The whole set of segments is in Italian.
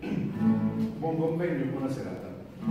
Buon convegno e buona serata.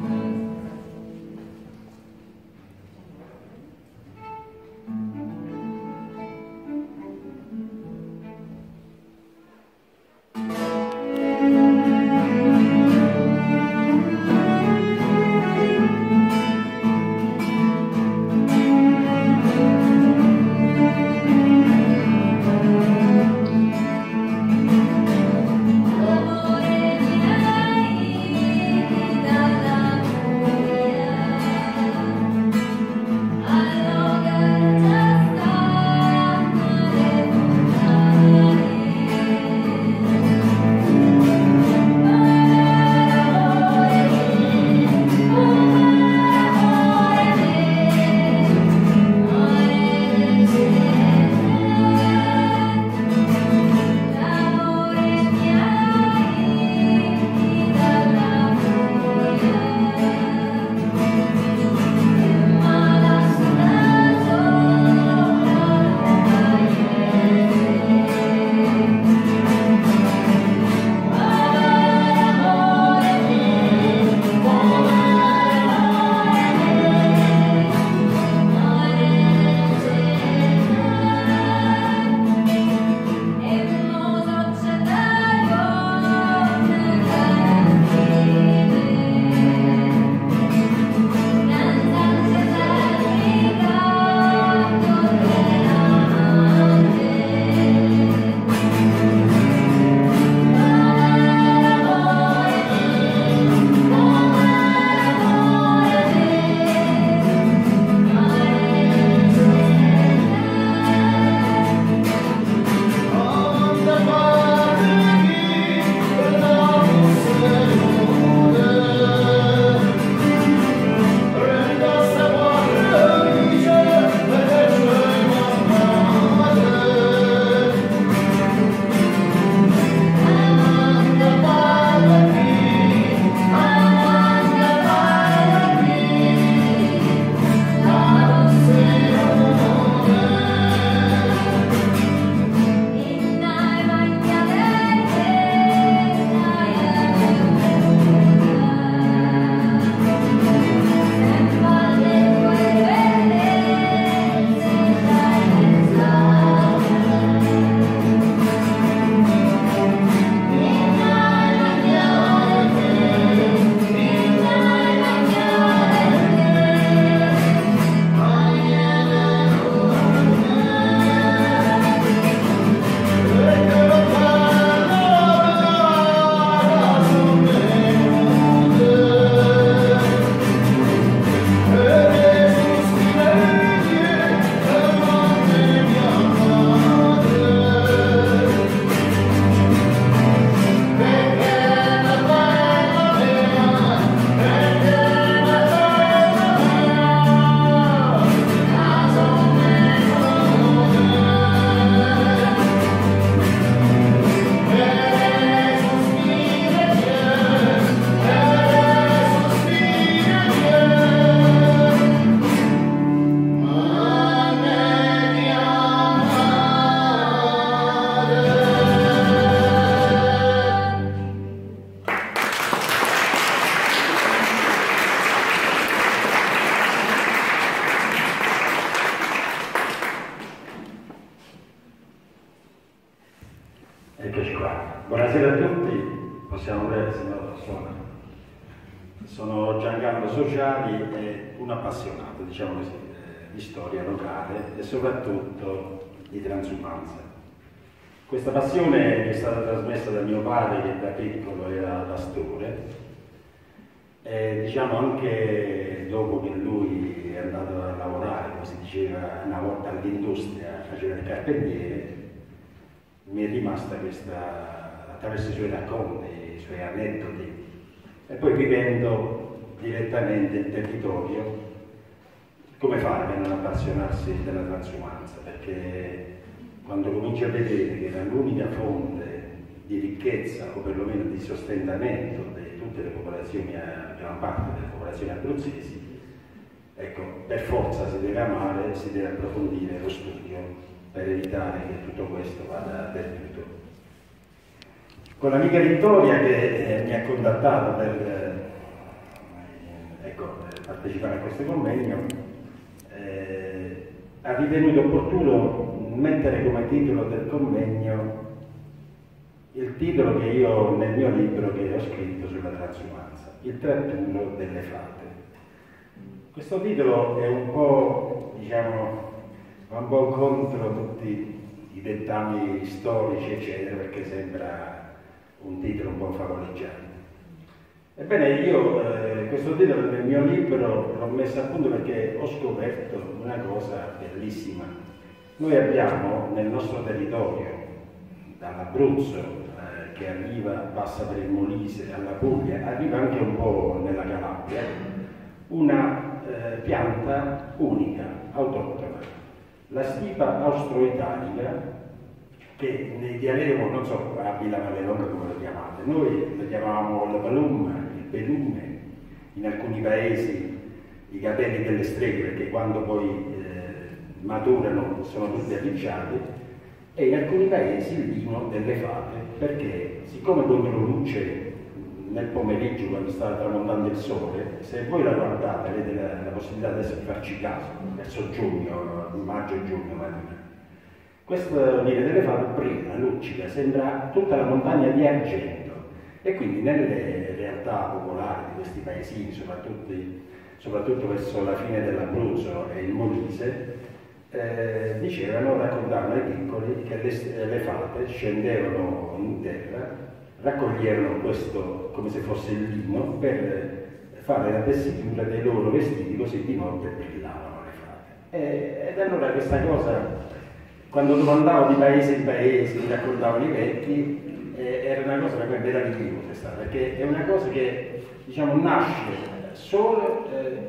Eccoci qua. Buonasera a tutti, possiamo vedere se no suona. Sono Giancarlo Sociali e un appassionato, diciamo così, di storia locale e soprattutto di transumanza. Questa passione è stata trasmessa da mio padre, che da piccolo era pastore, e diciamo anche dopo che lui è andato a lavorare, come si diceva una volta all'industria, faceva il carpentiere, mi è rimasta questa, attraverso i suoi racconti, i suoi aneddoti, e poi vivendo direttamente il territorio, come fare per non appassionarsi della transumanza? Perché quando cominci a vedere che era l'unica fonte di ricchezza, o perlomeno di sostentamento di tutte le popolazioni, gran parte delle popolazioni abruzzesi, ecco, per forza si deve amare, si deve approfondire lo studio per evitare che tutto questo vada perduto. con l'amica Vittoria che mi ha contattato per partecipare a questo convegno, ha ritenuto opportuno mettere come titolo del convegno il titolo che io nel mio libro che ho scritto sulla transumanza, Il 31 delle fate. Questo titolo è un po', diciamo, un po' contro tutti i dettami storici, eccetera, perché sembra un titolo un po' favoleggiante. Ebbene, io questo titolo nel mio libro l'ho messo a punto perché ho scoperto una cosa bellissima. Noi abbiamo nel nostro territorio, dall'Abruzzo, che arriva, passa per il Molise, alla Puglia, arriva anche un po' nella Calabria, una pianta unica, autoctona, la stipa austro-italica, che nei dialetti, non so, a Villa Malelonga come lo chiamate, noi lo chiamavamo la palumma, il pelume, in alcuni paesi i capelli delle streghe, perché quando poi maturano sono tutti arricciati, e in alcuni paesi il vino delle fate, perché siccome contro luce nel pomeriggio quando sta tramontando il sole, se voi la guardate avete la possibilità adesso di farci caso, verso giugno, maggio e giugno magari. Questo vino delle fate brilla, luccica, sembra tutta la montagna di argento, e quindi nelle realtà popolari di questi paesini, soprattutto verso la fine dell'Abruzzo e il Molise, raccontavano ai piccoli che le fate scendevano in terra, raccoglievano questo come se fosse il lino per fare la tessitura dei loro vestiti, così di notte brillavano le fate. Ed allora questa cosa, quando domandavo di paese in paese, mi raccontavano i vecchi, era una cosa per me meravigliosa, perché è una cosa che, diciamo, nasce solo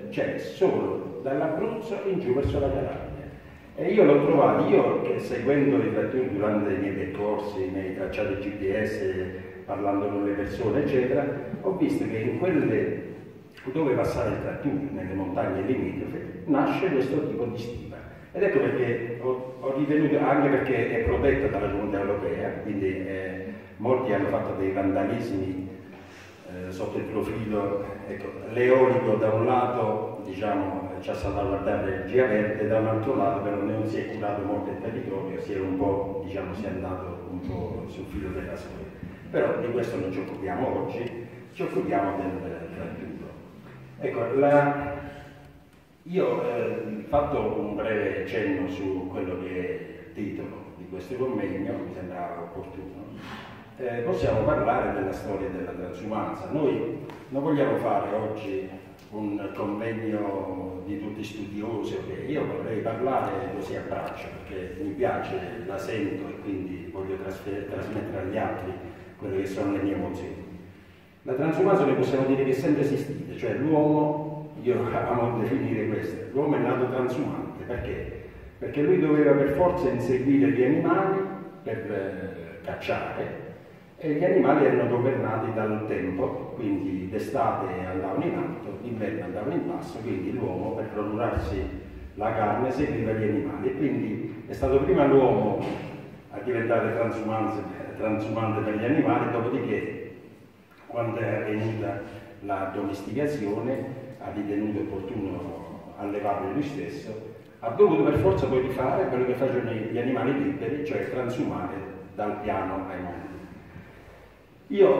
dall'Abruzzo in giù verso la Calabria. E io l'ho trovato, io che seguendo i trattori durante i miei percorsi, i miei tracciati GPS, parlando con le persone, eccetera, ho visto che in quelle dove passare il trattore, nelle montagne limitrofe, nasce questo tipo di stipa. Ed ecco perché ho ritenuto, anche perché è protetta dalla Comunità Europea, quindi molti hanno fatto dei vandalismi sotto il profilo, ecco, l'eolico da un lato, diciamo, ci ha salvaguardato l'energia verde, da un altro lato però non si è curato molto il territorio, si è un po', diciamo, si è andato un po' sul filo della storia. Però di questo non ci occupiamo oggi, ci occupiamo del tratturo. Ecco, io ho fatto un breve cenno su quello che è il titolo di questo convegno, mi sembrava opportuno. Possiamo parlare della storia della transumanza. Noi non vogliamo fare oggi un convegno di tutti studiosi, okay? Io vorrei parlare così a braccio, perché mi piace, la sento e quindi voglio trasmettere agli altri quelle che sono le mie emozioni. La transumanza noi possiamo dire che è sempre esistita, cioè l'uomo, io amo definire questo, l'uomo è nato transumante, perché? Perché lui doveva per forza inseguire gli animali per cacciare, e gli animali erano governati dal tempo, quindi d'estate andavano in alto, d'inverno andavano in basso, quindi l'uomo per procurarsi la carne seguiva gli animali, e quindi è stato prima l'uomo a diventare transumante per gli animali, dopodiché quando è avvenuta la domesticazione ha ritenuto opportuno allevarlo lui stesso, ha dovuto per forza poi rifare quello che facevano gli animali liberi, cioè transumare dal piano ai monti. Io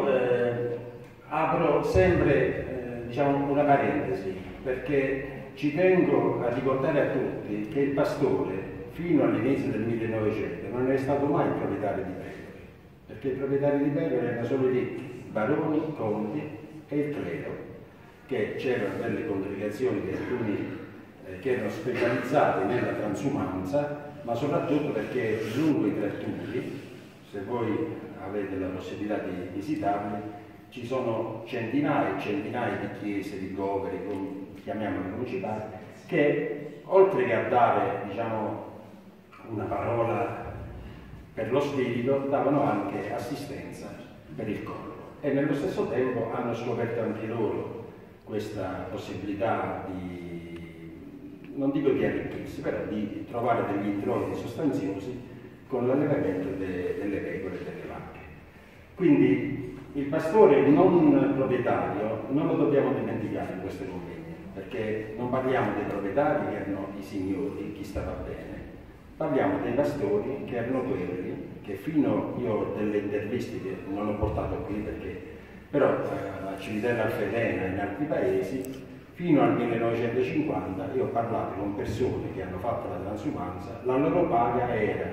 apro sempre diciamo una parentesi, perché ci tengo a ricordare a tutti che il pastore fino all'inizio del 1900 non è stato mai proprietario di pecore, perché i proprietari di pecore erano solo i ricchi, baroni, conti e il clero, che c'erano delle congregazioni di alcuni che erano specializzati nella transumanza, ma soprattutto perché lungo i tratturi, se voi avete la possibilità di visitarli, ci sono centinaia e centinaia di chiese, di goveri, chiamiamole come ci pare, che oltre che a dare, diciamo, una parola per lo spirito, davano anche assistenza per il corpo, e nello stesso tempo hanno scoperto anche loro questa possibilità di, non dico di arricchirsi, però di trovare degli introiti sostanziosi con l'allevamento delle pecore e delle vacche. Quindi il pastore non proprietario non lo dobbiamo dimenticare in questo convegno, perché non parliamo dei proprietari che erano i signori, chi stava bene, parliamo dei pastori che erano quelli che io ho delle interviste che non ho portato qui perché però a Civitella Alfedena e in altri paesi fino al 1950 io ho parlato con persone che hanno fatto la transumanza, la loro paga era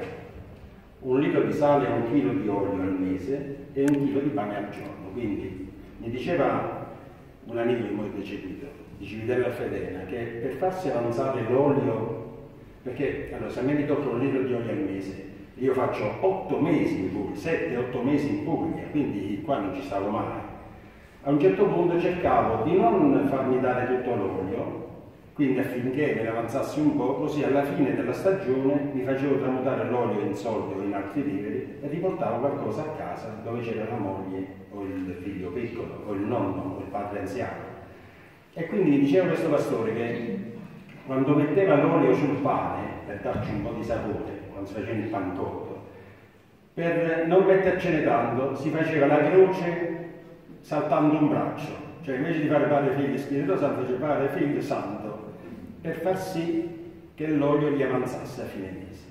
1 litro di sale e 1 chilo di olio al mese e 1 chilo di pane al giorno. Quindi mi diceva un amico che mi è deceduto di Civitella Alfedena che per farsi avanzare l'olio, perché allora se a me mi tocca 1 litro di olio al mese, io faccio 8 mesi in Puglia, 7-8 mesi in Puglia, quindi qua non ci stavo mai. A un certo punto cercavo di non farmi dare tutto l'olio, quindi affinché me ne avanzassi un po', così alla fine della stagione mi facevo tramutare l'olio in soldi o in altri viveri e riportavo qualcosa a casa dove c'era la moglie o il figlio piccolo o il nonno o il padre anziano. E quindi mi diceva questo pastore che quando metteva l'olio sul pane per darci un po' di sapore, quando si faceva il pancotto, per non mettercene tanto si faceva la croce saltando un braccio, cioè invece di fare Padre, Figlio e Spirito Santo fece Padre, Figlio e Santo, per far sì che l'olio gli avanzasse a fine mese.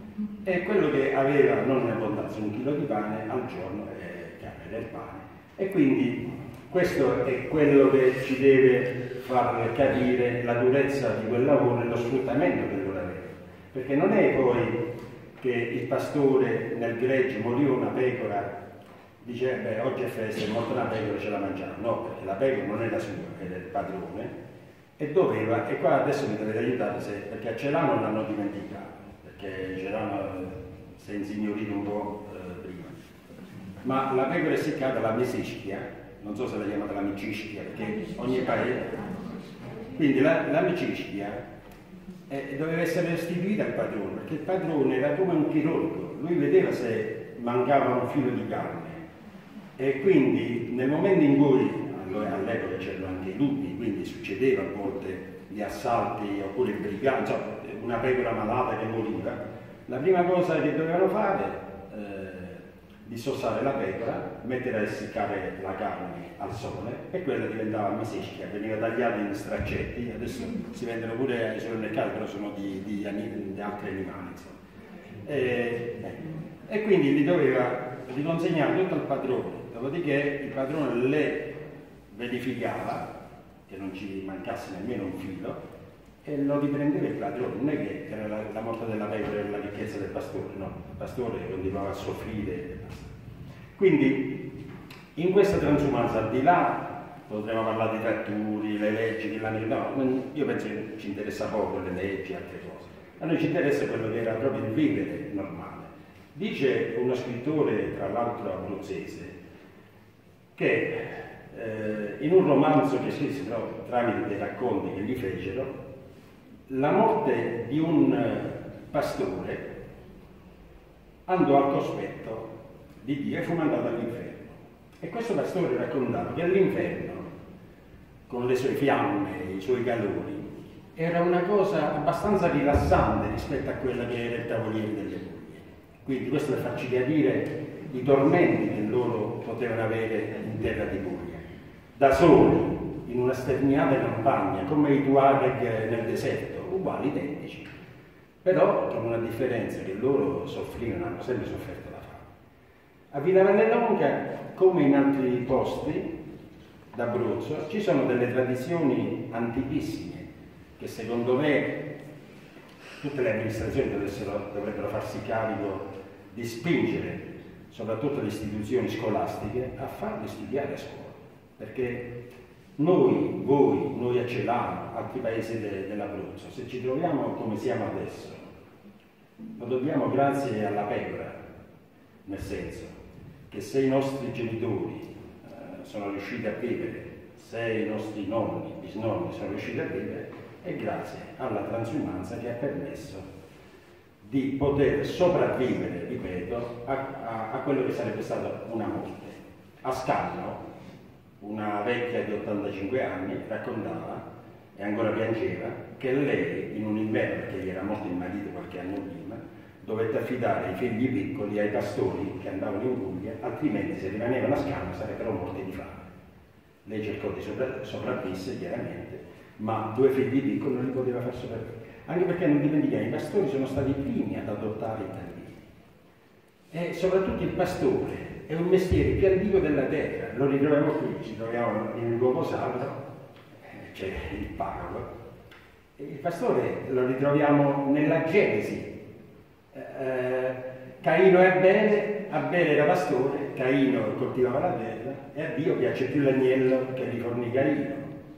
E quello che aveva non in abbondanza 1 chilo di pane al giorno era il pane. E quindi questo è quello che ci deve far capire la durezza di quel lavoro e lo sfruttamento che loro avevano. Perché non è poi che il pastore nel gregge moriva una pecora, dice beh oggi è festa, è morta una pecora, ce la mangiamo. No, perché la pecora non era sua, era del padrone e doveva, e qua adesso mi dovete aiutare perché a Celano non l'hanno dimenticato, perché Celano si è insignorito un po' prima. Ma la pecora essiccata, la mesischia, non so se la chiamate la micischia, perché ogni paese. Quindi la micischia doveva essere restituita al padrone, perché il padrone era come un chirurgo, lui vedeva se mancava un filo di carne. E quindi nel momento in cui, all'epoca c'erano anche i lupi, quindi succedeva a volte gli assalti oppure il briganti, una pecora malata che moriva, la prima cosa che dovevano fare dissossare la pecora, mettere a essiccare la carne al sole e quella diventava mesischia, veniva tagliata in straccetti, adesso si vendono pure ai supermercati, però sono di altri animali. E quindi li doveva riconsegnare tutto al padrone, dopodiché il padrone le verificava che non ci mancasse nemmeno un filo e lo riprendeva il padrone. Non è che era la morte della pecora era la ricchezza del pastore, no, il pastore continuava a soffrire. Quindi in questa transumanza, al di là, potremmo parlare di tratturi, le leggi, no, io penso che ci interessa poco le leggi e altre cose, a noi ci interessa quello che era proprio il vivere normale. Dice uno scrittore, tra l'altro abruzzese, che in un romanzo che scrisse però tramite dei racconti che gli fecero, la morte di un pastore andò al cospetto di Dio e fu mandato all'inferno. E questo pastore raccontava che all'inferno, con le sue fiamme, i suoi calori, era una cosa abbastanza rilassante rispetto a quella che era il tavoliere delle mogli. Quindi questo per farci capire i tormenti che loro potevano avere in terra di Puglia. Da soli, in una sterminata campagna, come i Tuareg nel deserto, uguali, identici. Però con una differenza che loro soffrivano, hanno sempre sofferto la fame. A Villavernelonga, come in altri posti d'Abruzzo, ci sono delle tradizioni antichissime che secondo me tutte le amministrazioni dovrebbero farsi carico di spingere soprattutto le istituzioni scolastiche a farli studiare a scuola, perché noi a Celano, altri paesi dell'Abruzzo, se ci troviamo come siamo adesso, lo dobbiamo grazie alla pecora, nel senso che se i nostri genitori sono riusciti a vivere, se i nostri nonni, bisnonni sono riusciti a vivere, è grazie alla transumanza che ha permesso di poter sopravvivere, ripeto, a quello che sarebbe stata una morte. A Scanno, una vecchia di 85 anni, raccontava, e ancora piangeva, che lei in un inverno, perché gli era morto il marito qualche anno prima, dovette affidare i figli piccoli ai pastori che andavano in Puglia, altrimenti se rimanevano a Scano sarebbero morti di fame. Lei cercò di sopravvivere chiaramente, ma 2 figli piccoli non li poteva far sopravvivere. Anche perché non dimentichiamo, i pastori sono stati i primi ad adottare i bambini. E soprattutto il pastore è un mestiere più antico della terra, lo ritroviamo qui, ci troviamo in un luogo sacro, c'è il parroco. Il pastore lo ritroviamo nella Genesi. Caino e Abele era pastore, Caino coltivava la terra e a Dio piace più l'agnello che il fornicarino.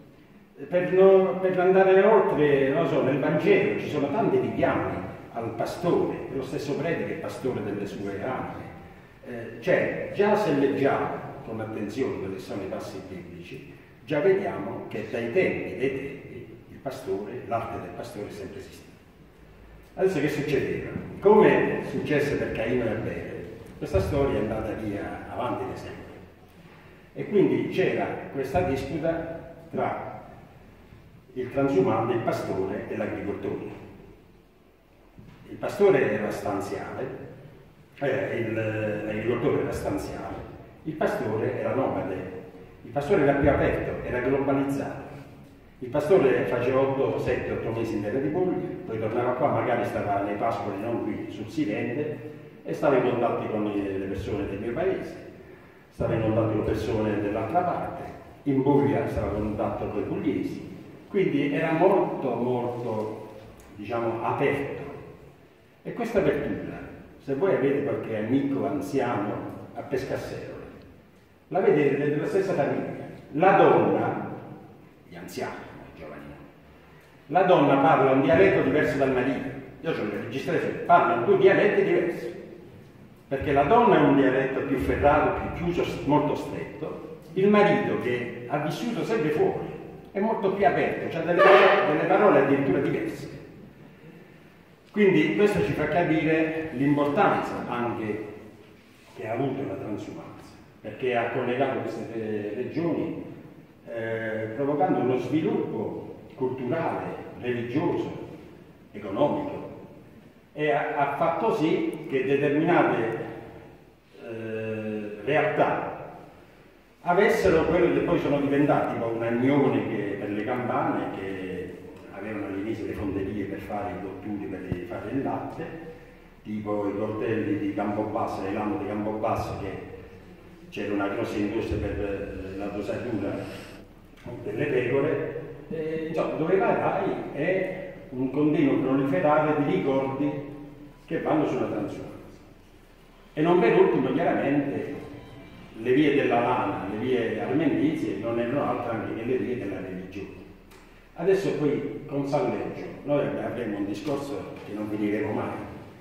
Per andare oltre, non so, nel Vangelo ci sono tanti richiami al pastore, è lo stesso prete che è pastore delle sue anime. Cioè, già se leggiamo con attenzione quelli che sono i passi biblici, già vediamo che dai tempi dei tempi il pastore, l'arte del pastore è sempre esistita. Adesso che succedeva? Come successe per Caino e Abele, questa storia è andata via avanti nei secoli. E quindi c'era questa disputa tra il transumante, il pastore e l'agricoltore. Il pastore era stanziale, l'agricoltore era stanziale, il pastore era nomade, il pastore era più aperto, era globalizzato. Il pastore faceva 7-8 mesi in terra di Puglia, poi tornava qua, magari stava nei pascoli, non qui sul Sirente, e stava in contatto con le persone del mio paese, stava in contatto con persone dell'altra parte, in Puglia stava in contatto con i pugliesi, quindi era molto, diciamo, aperto. E questa apertura, se voi avete qualche amico anziano a Pescasseroli, la vedete della stessa famiglia. La donna, gli anziani, i giovani, la donna parla un dialetto diverso dal marito. Io ce l'ho registrato, parlano 2 dialetti diversi. Perché la donna ha un dialetto più ferrato, più chiuso, molto stretto. Il marito, che ha vissuto sempre fuori, è molto più aperto, ha delle parole addirittura diverse. Quindi questo ci fa capire l'importanza anche che ha avuto la transumanza, perché ha collegato queste regioni provocando uno sviluppo culturale, religioso, economico, e ha fatto sì che determinate realtà avessero quello che poi sono diventati, tipo un agnone per le campane, che avevano all'inizio le fonderie per fare i botturi, per fare il latte, tipo i coltelli di Campobasso, le lame di Campobasso, che c'era una grossa industria per la dosatura delle pecore. Insomma, dove vai è un continuo proliferare di ricordi che vanno sulla transumanza. E non per ultimo, chiaramente, le vie della lana, le vie armendizie non erano altro anche che le vie della religione. Adesso qui con San Leggio noi avremo un discorso che non finiremo mai,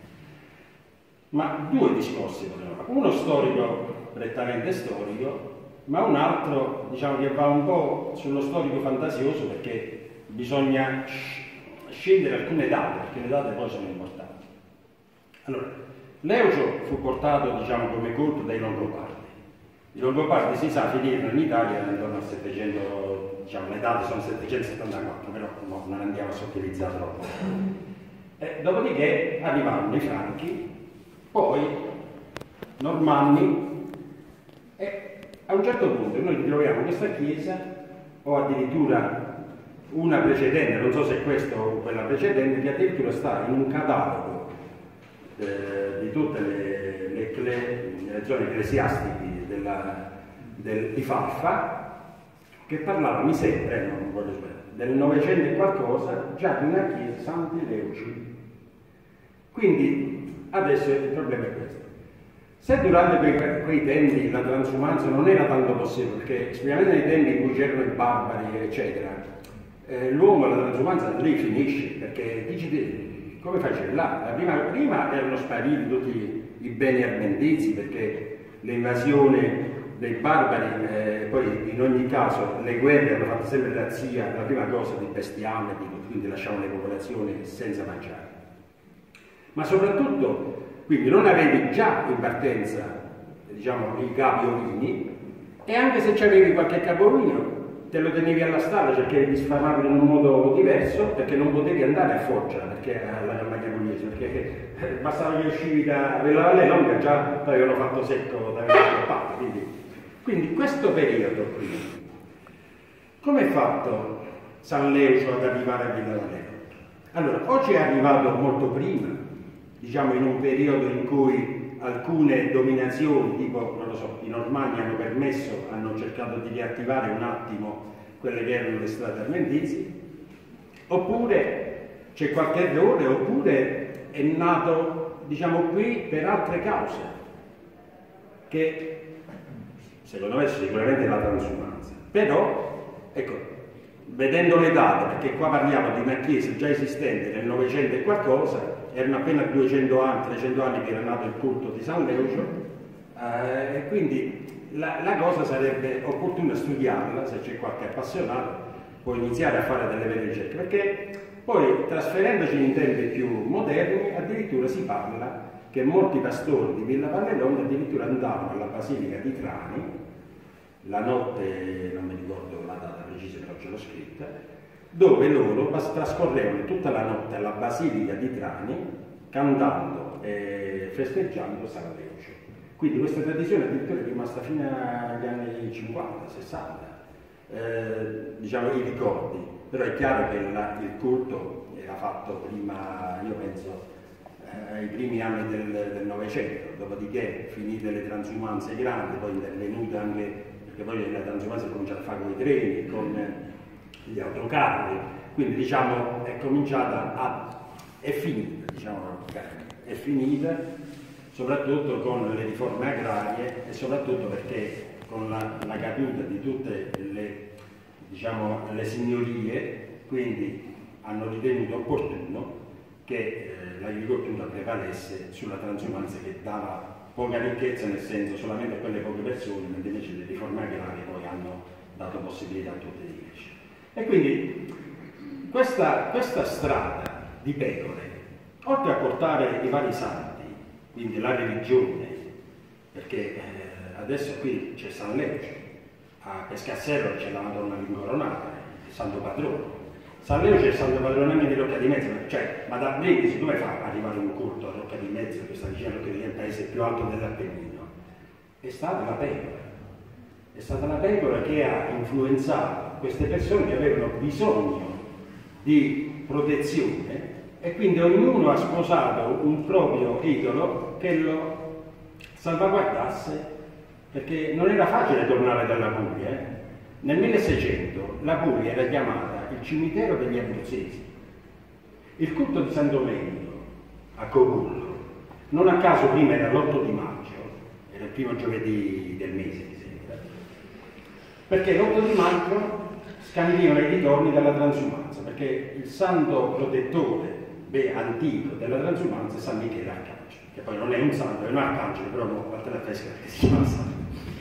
ma 2 discorsi potremmo fare, uno storico, prettamente storico, ma un altro, diciamo, che va un po' sullo storico fantasioso, perché bisogna scendere alcune date, perché le date poi sono importanti. Allora, Leucio fu portato, diciamo, come colpo dai Longobardi. I Longobardi, si sa, finirono in Italia intorno al 700, diciamo, le date sono 774, però non andiamo a sottilizzare troppo. Dopodiché arrivarono i Franchi, poi Normanni, e a un certo punto noi ritroviamo questa chiesa, o addirittura una precedente, non so se è questa o quella precedente, che addirittura sta in un catalogo di tutte le zone ecclesiastiche di Faffa, che parlava, mi sembra, non voglio sbagliare, del 900 e qualcosa, già di una chiesa Santi Leuci. Quindi adesso il problema è questo. Se durante quei tempi la transumanza non era tanto possibile, perché specialmente nei tempi in cui c'erano i barbari, eccetera, l'uomo la transumanza lì finisce, perché dici, come facevi là? Prima erano spariti tutti i beni armendizi, perché l'invasione dei barbari, poi in ogni caso le guerre hanno fatto sempre razzia, la prima cosa di bestiame, quindi lasciavano le popolazioni senza mangiare. Ma soprattutto, quindi non avevi già in partenza, diciamo, i capi ovini, e anche se c'avevi qualche capo ovino, te lo tenevi alla strada, cercavi di sfarmarlo in un modo diverso, perché non potevi andare a Foggia, perché alla Chiapugliese, perché bastava che uscivi da Villa Valle Longa, già l'avevano fatto secco da parte. Quindi questo periodo qui, come è fatto San Leucio ad arrivare a Villa Valle Longa? Allora, oggi è arrivato molto prima, diciamo in un periodo in cui alcune dominazioni, tipo, non lo so, i Normanni hanno cercato di riattivare un attimo quelle che erano le strade armentizie, oppure c'è qualche errore, oppure è nato, diciamo, qui per altre cause, che secondo me sicuramente è la transumanza. Però, ecco, vedendo le date, perché qua parliamo di una chiesa già esistente nel Novecento e qualcosa, erano appena 200 anni, 300 anni che era nato il culto di San Leucio, e quindi la cosa sarebbe opportuna studiarla, se c'è qualche appassionato, può iniziare a fare delle vere ricerche, perché poi trasferendoci in tempi più moderni, addirittura si parla che molti pastori di Villa Valle Longa addirittura andavano alla Basilica di Trani, la notte, non mi ricordo la data precisa, però ce l'ho scritta, dove loro trascorrevano tutta la notte alla Basilica di Trani cantando e festeggiando San Leucio. Quindi questa tradizione addirittura è rimasta fino agli anni 50, 60, diciamo i ricordi, però è chiaro che il culto era fatto prima, io penso, ai primi anni del Novecento, dopodiché finite le transumanze grandi, poi è venuta anche, perché poi la transumanza è cominciata a fare con i treni, con gli autocarri, quindi diciamo è finita, diciamo, è finita soprattutto con le riforme agrarie e soprattutto perché con la caduta di tutte le signorie, quindi hanno ritenuto opportuno che l'agricoltura prevalesse sulla transumanza, che dava poca ricchezza, nel senso solamente a quelle poche persone, mentre invece le riforme agrarie poi hanno dato possibilità a tutti di crescere. E quindi questa strada di pecore, oltre a portare i vari santi, quindi la religione, perché adesso qui c'è San Leucio, a Pescassero c'è la Madonna Incoronata, il santo patrono. San Leucio è il santo patrono anche di Rocca di Mezzo, cioè, ma da Brindisi come fa ad arrivare un culto a Rocca di Mezzo, che sta vicino a Rocca di Mezzo, il paese più alto dell'Appennino? È stata la pecora. È stata la pecora che ha influenzato queste persone che avevano bisogno di protezione, e quindi ognuno ha sposato un proprio idolo che lo salvaguardasse, perché non era facile tornare dalla Puglia. Nel 1600 la Puglia era chiamata il cimitero degli abruzzesi. Il culto di San Domenico a Cogullo, non a caso prima era l'8 di maggio, era il primo giovedì del mese, mi sembra, perché l'8 di maggio scandivano i ritorni della transumanza, perché il santo protettore antico della transumanza è San Michele Arcangelo, che poi non è un santo, è un arcangelo, però non parte la festa che si chiama santo.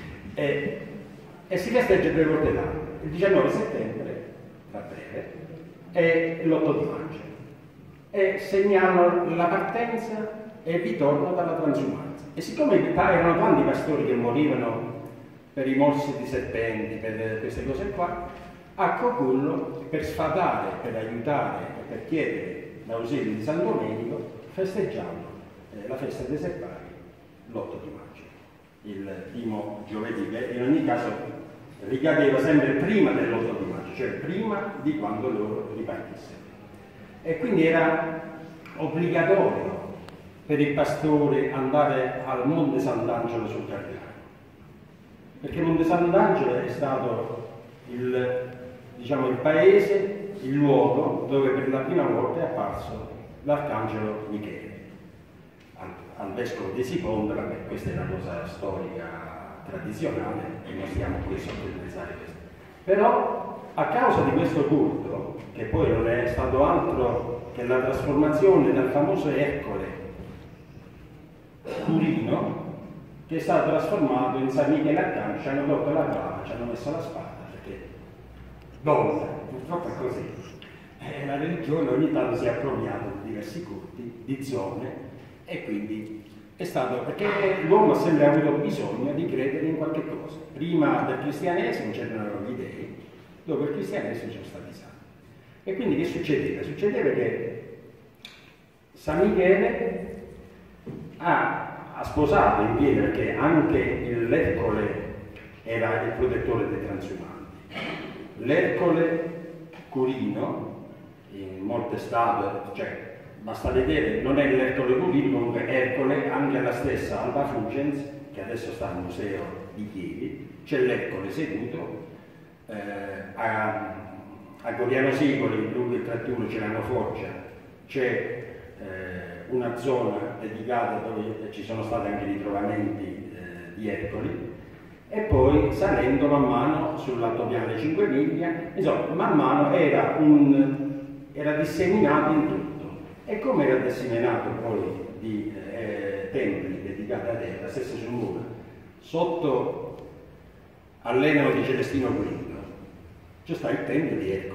E si festeggia 2 volte l'anno, il 19 settembre, tra breve, e l'8 di maggio, e segnano la partenza e il ritorno dalla transumanza. E siccome erano tanti pastori che morivano per i morsi di serpenti, per queste cose qua, a Cogullo, per sfatare, per aiutare e per chiedere l'ausilio di San Domenico, festeggiavano la festa dei seppari l'8 di maggio, il primo giovedì, che in ogni caso ricadeva sempre prima dell'8 di maggio, cioè prima di quando loro ripartissero. E quindi era obbligatorio per il pastore andare al Monte Sant'Angelo sul Gargano, perché Monte Sant'Angelo è stato il paese, il luogo dove per la prima volta è apparso l'Arcangelo Michele. Al vescovo di Siponda, vabbè, questa è una cosa storica tradizionale e non stiamo qui a sottolineare questo. Però a causa di questo culto, che poi non è stato altro che la trasformazione dal famoso Ercole Curino, che è stato trasformato in San Michele Arcangelo, ci hanno tolto la brava, ci hanno messo la spada, perché donna, purtroppo è così. La religione ogni tanto si è appropriata di diversi culti, di zone, e quindi è stato, perché l'uomo ha sempre avuto bisogno di credere in qualche cosa. Prima del cristianesimo c'erano gli dei, dopo il cristianesimo sono stati santi. E quindi che succedeva? Succedeva che San Michele ha sposato in pieno, perché anche l'Ercole era il protettore dei transumanti. L'Ercole Curino, in molte statue, cioè basta vedere, non è l'Ercole Curino, comunque Ercole, anche alla stessa Alba Fugens, che adesso sta al museo di Chieri, c'è l'Ercole seduto, a Goriano Sigoli, lungo il 31 c'è l'Anno Foggia, c'è una zona dedicata dove ci sono stati anche ritrovamenti di Ercoli, e poi salendo man mano sull'altopiano 5 miglia, insomma, man mano era disseminato in tutto. E come era disseminato poi di templi dedicati a terra, stessa sul muro, sotto all'Eneo di Celestino V c'è sta il tempio di Ercole.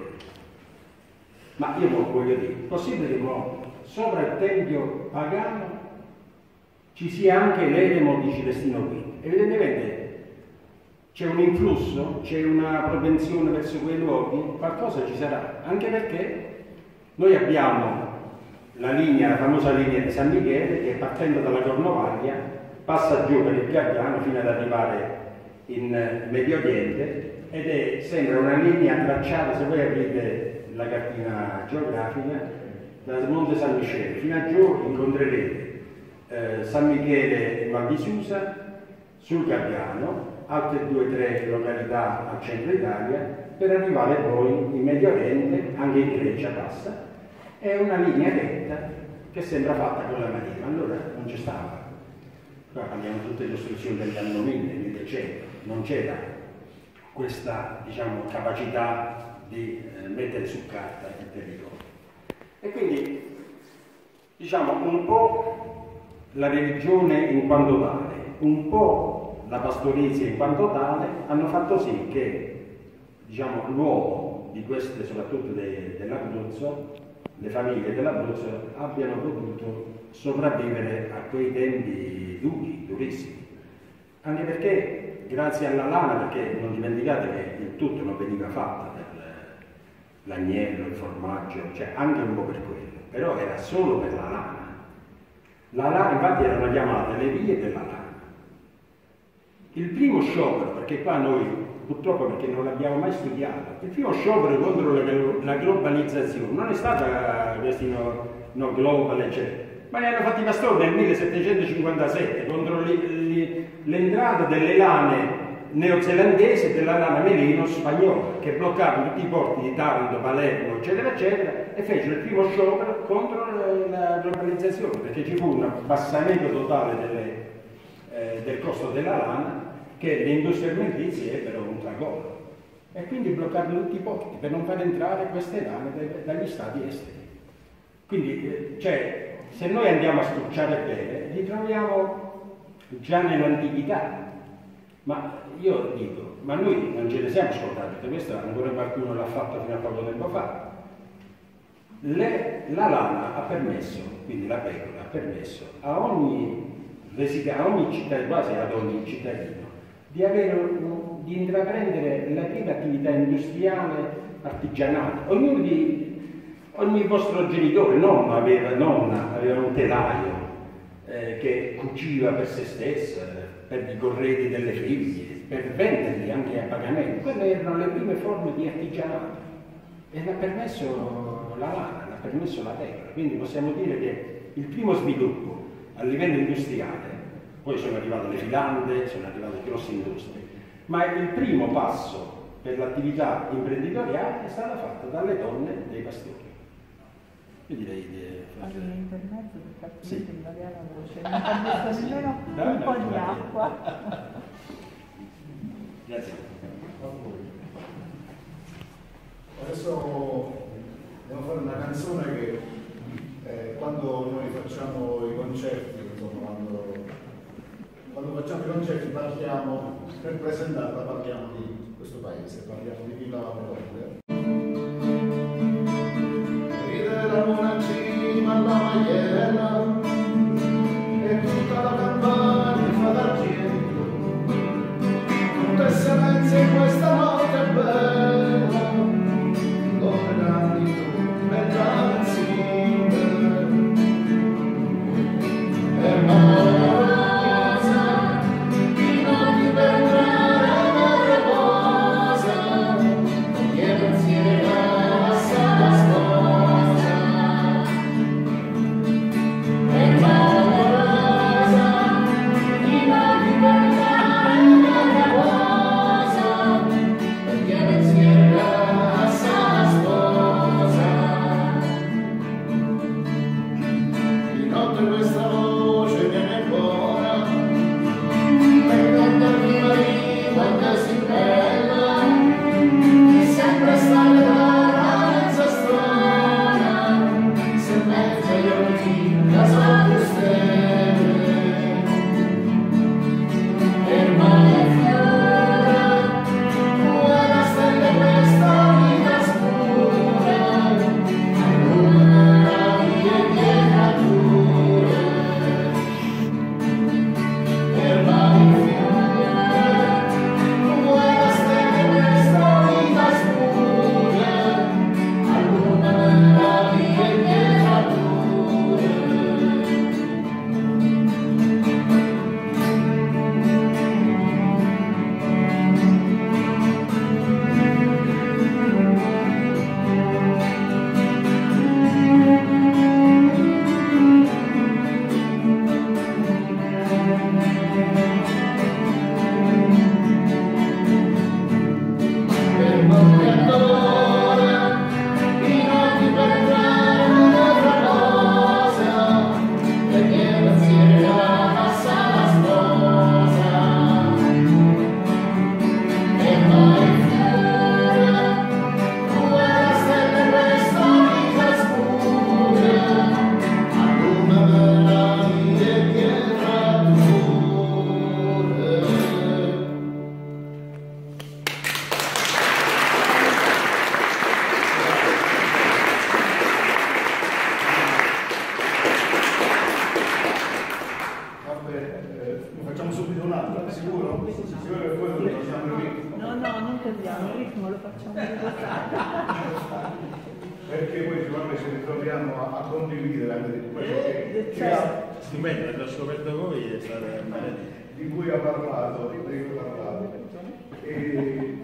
Ma io voglio dire, è possibile che sopra il tempio pagano ci sia anche l'eremo di Celestino V? Evidentemente c'è un influsso, c'è una propensione verso quei luoghi, qualcosa ci sarà, anche perché noi abbiamo la famosa linea di San Michele, che partendo dalla Cornovaglia passa giù per il Gargano fino ad arrivare in Medio Oriente, ed sembra una linea tracciata, se voi aprite la cartina geografica, dal Monte San Michele fino a giù incontrerete San Michele in Val di Susa, sul Gargano, altre 2 o 3 località al centro Italia, per arrivare poi in Medio Oriente, anche in Grecia passa. È una linea retta che sembra fatta con la matita, allora non c'è stata. Qua parliamo di tutte le costruzioni degli anni 1900, non c'era questa, diciamo, capacità di mettere su carta il territorio. E quindi, diciamo, un po' la religione in quanto tale, un po' la pastorizia in quanto tale, hanno fatto sì che, diciamo, l'uomo di queste, soprattutto dell'Abruzzo, le famiglie dell'Abruzzo, abbiano potuto sopravvivere a quei tempi duri, durissimi. Anche perché, grazie alla lana, perché non dimenticate che il tutto non veniva fatto per l'agnello, il formaggio, cioè anche un po' per quello, però era solo per la lana. La lana, infatti, erano chiamate le vie della lana. Il primo sciopero, perché qua noi, purtroppo perché non l'abbiamo mai studiato, il primo sciopero contro la globalizzazione non è stata questi no global, eccetera, ma ne hanno fatti i pastori nel 1757 contro l'entrata delle lane neozelandesi e della lana merino spagnola, che bloccavano tutti i porti di Taranto, Palermo, eccetera, eccetera, e fecero il primo sciopero contro la globalizzazione, perché ci fu un abbassamento totale del costo della lana, che le industrie alimentarizie ebbero un tracollo, e quindi bloccarono tutti i porti per non far entrare queste lane dagli stati esteri. Quindi, cioè, se noi andiamo a stucciare bene, li troviamo già nell'antichità. Ma io dico, ma noi non ce ne siamo scordati, perché questo ancora qualcuno l'ha fatto fino a poco tempo fa. La lana ha permesso, quindi la pecora ha permesso a ogni cittadino, quasi ad ogni cittadino, di intraprendere la prima attività industriale artigianale. Ogni vostro genitore, nonna aveva un telaio che cuciva per se stesso, per i corredi delle figlie, per venderli anche a pagamento. Quelle erano le prime forme di artigianato, e l'ha permesso la lana, l'ha permesso la pecora. Quindi possiamo dire che il primo sviluppo a livello industriale, poi sono arrivate le filande, sono arrivate le grosse industrie, ma il primo passo per l'attività imprenditoriale è stata fatta dalle donne dei pastori. Io direi di fare l'intermezzo per capire sì. di variare la voce, non ha messo nemmeno un po' di acqua. Grazie. Adesso andiamo a fare una canzone che quando noi facciamo i concerti, insomma, quando facciamo i concerti parliamo, per presentarla parliamo di questo paese, parliamo di Villa Melode. Rideramo una cima alla Maiella e tutta la campagna fa d'argento, tutte essenze in questa notte bella. No, sì, poi non facciamo il ritmo. No, non cambiamo il ritmo, lo facciamo riposare. Perché poi sicuramente ci ritroviamo a condividere anche di quello che Stupendo, l'ho scoperto voi e di cui ha parlato, E...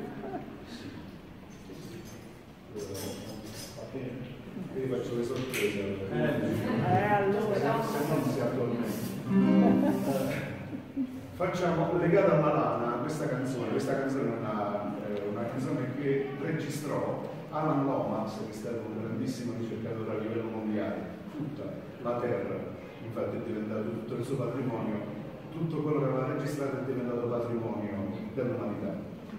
Io faccio le sorprese. Allora. Se non si addormenta. Facciamo, legata a Malana, questa canzone è una canzone che registrò Alan Lomax, che è stato un grandissimo ricercatore a livello mondiale, tutta la Terra, infatti è diventato tutto il suo patrimonio, tutto quello che aveva registrato è diventato patrimonio dell'umanità.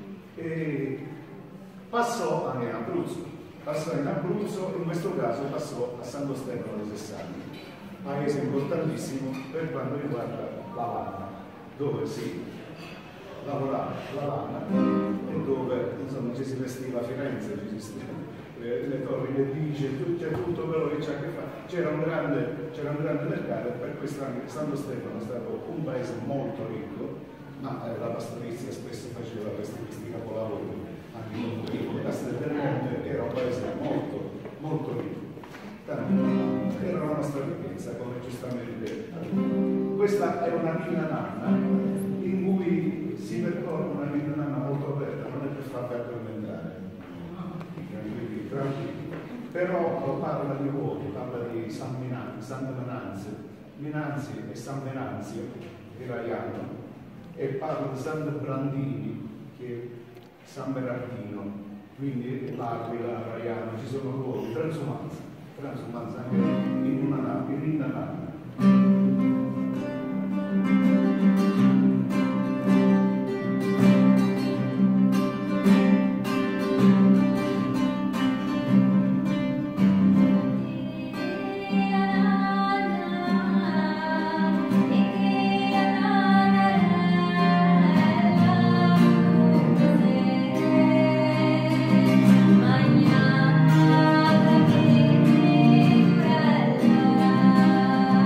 E passò anche in Abruzzo, in questo caso passò a Santo Stefano dei Sessani, paese importantissimo per quanto riguarda la lana, dove si lavorava la lana e dove insomma ci si vestiva a Firenze, le torri Medici, c'è tutto quello che c'è a che fare. C'era un grande mercato e per questo anche Santo Stefano è stato un paese molto ricco, ma la pastorizia spesso faceva questi capolavori. Anche il Castel del Monte era un paese molto, molto ricco. Era la nostra ricchezza, come giustamente. Questa è una ninna nanna in cui si percorre una ninna nanna molto aperta, non è per farvi addormentare, tranquilli. Però parla di luoghi, parla di San Minanzi e San Venanzio di Raiano, e parla di San Brandini che è San Bernardino, quindi l'Aquila, Raiano, ci sono luoghi, transumanza anche in una nanna. Mañana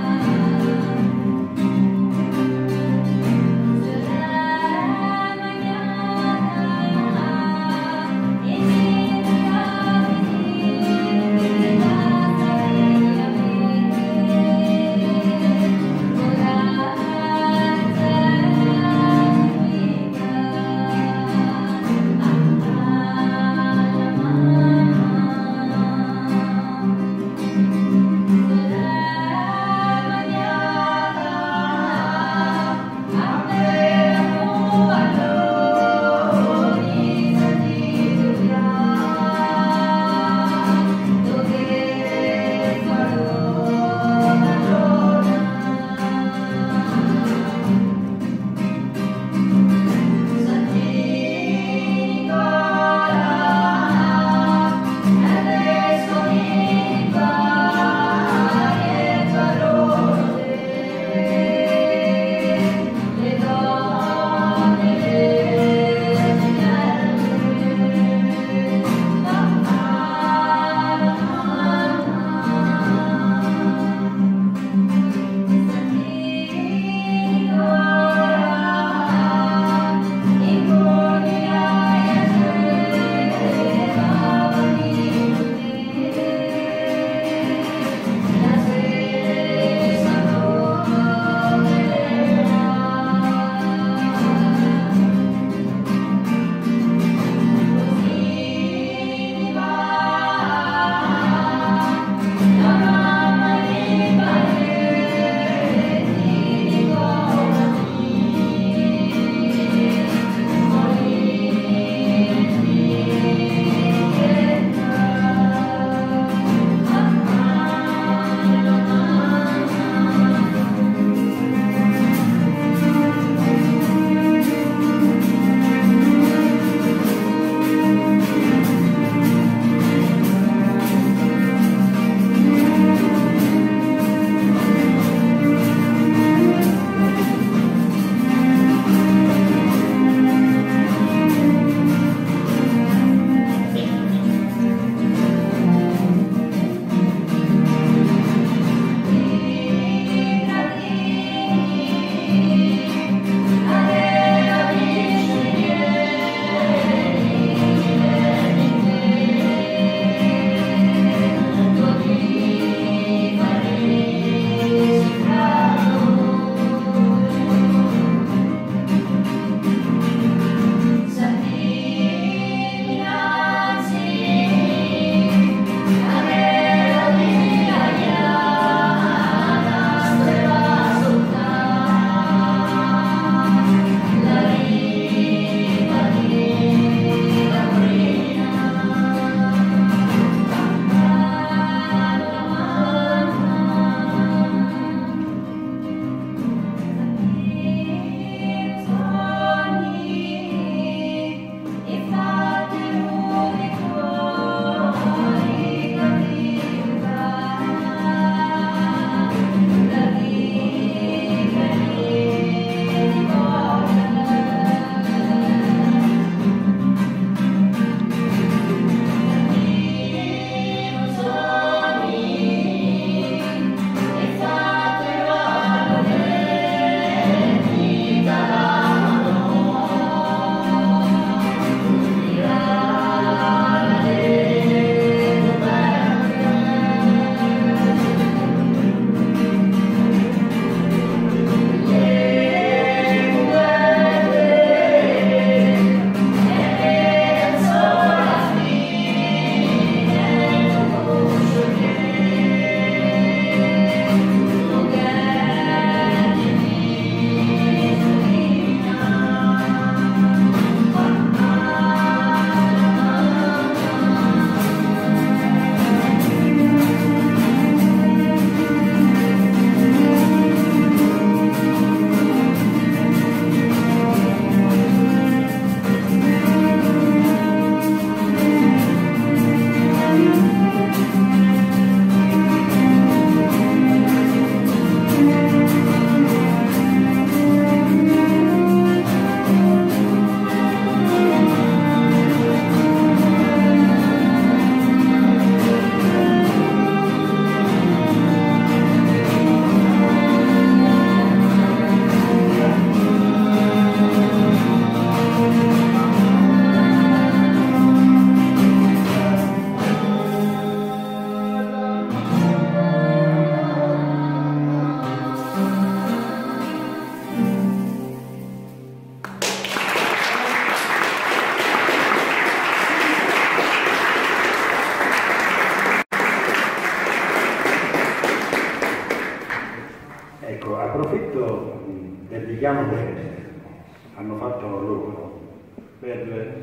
loro per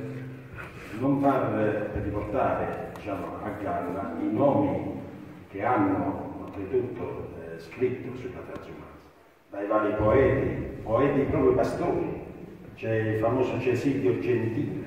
riportare, diciamo, a galla i nomi che hanno oltretutto scritto sulla transumanza, dai vari poeti proprio pastori, c'è il famoso Cesidio Gentile,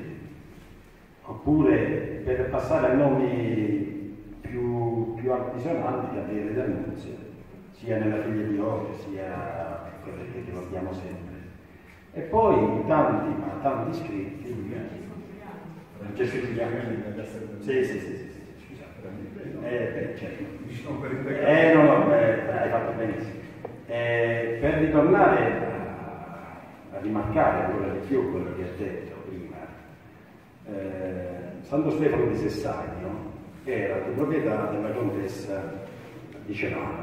oppure per passare a nomi più altisonanti, Gabriele D'Annunzio, sia nella Figlia di Ore, sia quelle che ricordiamo sempre. E poi tanti scritti. Gesù di sì, scusate. Certo. Hai fatto benissimo. Per ritornare a rimarcare ancora di più quello che ha detto prima, Santo Stefano di Sessagno era di proprietà della contessa di Celano.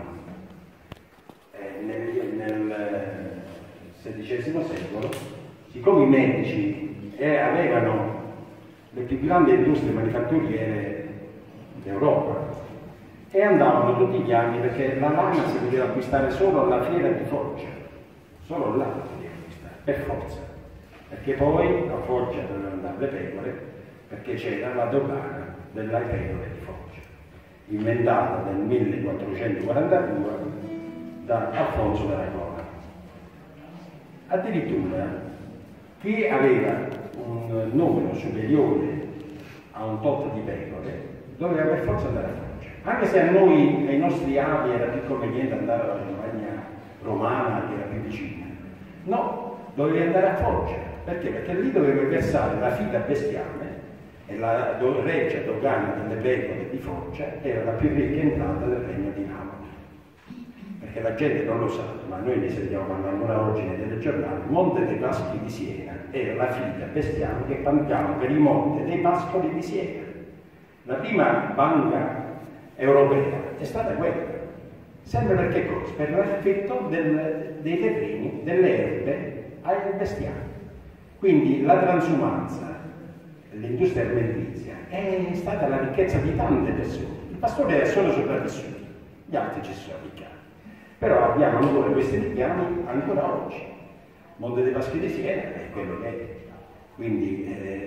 Nel XVI secolo, siccome i medici avevano le più grandi industrie manifatturiere d'Europa e andavano tutti gli anni, perché la lana si poteva acquistare solo alla fiera di Foggia, solo là si poteva acquistare, per forza, perché poi a Foggia dovevano andare le pecore, perché c'era la dogana della pecore di Foggia, inventata nel 1442 da Alfonso d'Aragona. Addirittura chi aveva un numero superiore a un tot di pecore doveva per forza andare a Foggia, anche se a noi, ai nostri avi, era più conveniente andare alla campagna romana, che era più vicina. No, dovevi andare a Foggia. Perché? Perché lì dovevi versare la fida bestiame, e la reggia dogana delle pecore di Foggia era la più ricca entrata del regno di Napoli. Perché la gente non lo sa, ma noi ne sentiamo parlare ancora oggi nei telegiornali. Monte dei Pascoli di Siena era la figlia bestiame che campiamo per il Monte dei Pascoli di Siena. La prima banca europea è stata quella, sempre per che cosa? Per l'affitto dei terreni, delle erbe ai bestiami. Quindi la transumanza, l'industria alimentizia, è stata la ricchezza di tante persone. Il pastore è solo sopravvissuto, gli altri ci sono arricchiti. Però abbiamo ancora questi richiami ancora oggi. Monte dei Paschi di Siena è quello che è. Quindi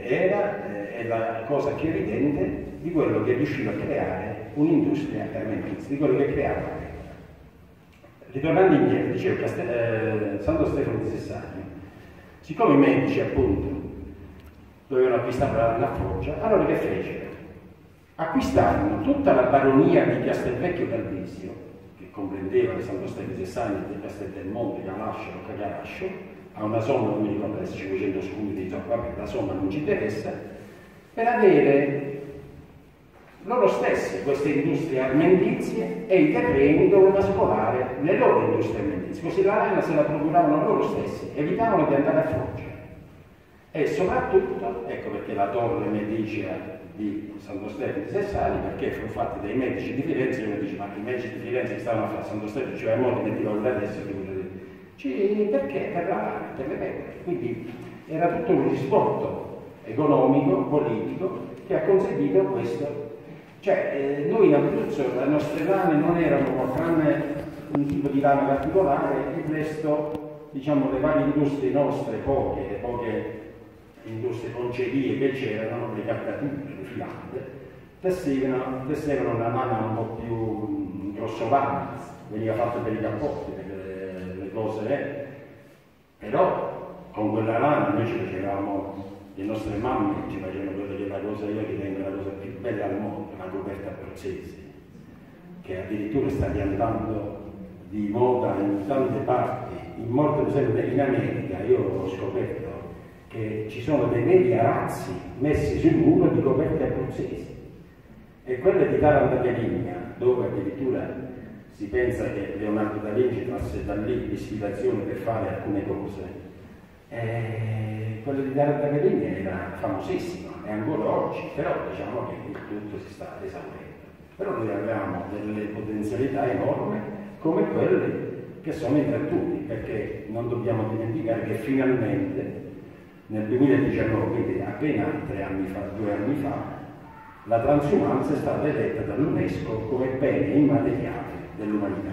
è la cosa più evidente di quello che riusciva a creare un'industria alimentizia, di quello che creava la pecora. Ritornando indietro, dicevo Santo Stefano di Sessagno, siccome i medici appunto dovevano acquistare la Foggia, allora che fecero? Acquistarono tutta la baronia di Castelvecchio Calvisio, che comprendeva Santo Stefano di Sessagno, di Castel del Monte, Calascio, Cagarascio, a una somma, non mi ricordo adesso, 500 scudi, vabbè, la somma non ci interessa, per avere loro stessi queste industrie alimentizie e i terreni dove pascolare le loro industrie alimentizie, così la lana se la procuravano loro stessi, evitavano di andare a Foggia. E soprattutto, ecco perché la torre medicea di Santo Stefano di Sessagno, perché fu fatta dai medici di Firenze, e uno dice, ma i medici di Firenze che stavano a fare Santo Stefano, cioè molti mettevano da adesso, perché? Per le pecore. Quindi era tutto un risvolto economico, politico, che ha consentito questo. Cioè, noi in Abruzzo, le nostre lane non erano, tranne un tipo di lana particolare, il resto, diciamo, le varie industrie nostre, le poche industrie concerie che c'erano, le captature, le filate, tessevano una lana un po' più grossolana, veniva fatta per i cappotti, per le cose, però con quella lana noi ci facevamo, le nostre mamme ci facevano quella che è la cosa, io ritengo la cosa più bella al mondo, la coperta abruzzese, che addirittura sta riandando di moda in tante parti, in molte, per esempio in America, io ho scoperto che ci sono dei veri arazzi messi sul muro di coperte abruzzesi, e quelle di Taranto Peligna, dove addirittura si pensa che Leonardo da Vinci trasse da lì l'ispirazione per fare alcune cose. Quello di Taranto Peligna era famosissimo, e ancora oggi, però diciamo che tutto si sta esaurendo. Però noi avevamo delle potenzialità enormi come quelle che sono i Tratturi, perché non dobbiamo dimenticare che finalmente nel 2019, quindi appena 2 anni fa, la transumanza è stata eletta dall'UNESCO come bene immateriale dell'umanità.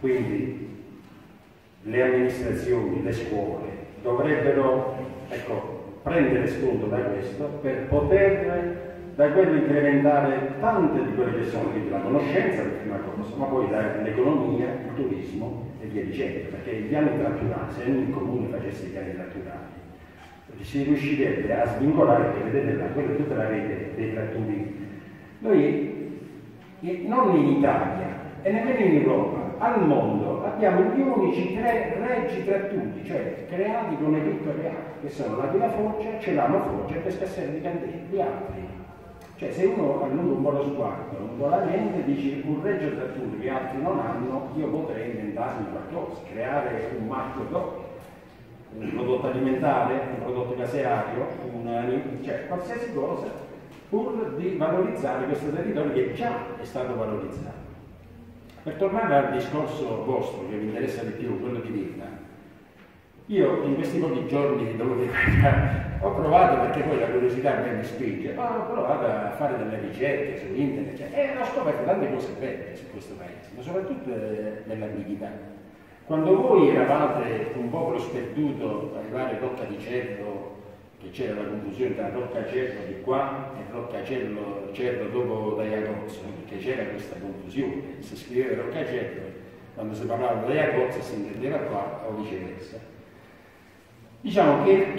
Quindi le amministrazioni, le scuole dovrebbero, ecco, prendere spunto da questo per poter da quello incrementare tante di quelle che sono quindi la conoscenza per prima cosa, ma poi l'economia, il turismo e via dicendo, perché i piani tratturali, se ogni comune facesse i piani tratturali, si riuscirebbe a svincolare, che vedete là, quella è tutta la rete dei tratturi. Noi, non in Italia e nemmeno in Europa, al mondo abbiamo gli unici 3 reggi tratturi, cioè creati come ricco reale, che sono la Villa Foggia, Celano Foggia e Pescassero di Candela, gli altri. Cioè se uno allunga un po' lo sguardo, un po' la mente, dice un reggio tratturo che altri non hanno, io potrei inventarmi qualcosa, creare un marchio d'oro, un prodotto alimentare, un prodotto caseario, cioè qualsiasi cosa, pur di valorizzare questo territorio che già è stato valorizzato. Per tornare al discorso vostro, che mi interessa di più, quello di Vilna, io in questi pochi giorni ho provato, perché poi la curiosità mi spinge, ho provato a fare delle ricerche su internet, cioè, e ho scoperto tante cose belle su questo paese, ma soprattutto dell'ambiguità. Quando voi eravate un popolo sperduto, arrivare a Rocca di Cerro, che c'era la confusione tra Rocca Cerro di qua e Rocca Cerro dopo Daiagozzo, perché c'era questa confusione, si scriveva Rocca Cerro, quando si parlava di Daiagozzo si intendeva qua o viceversa. Diciamo che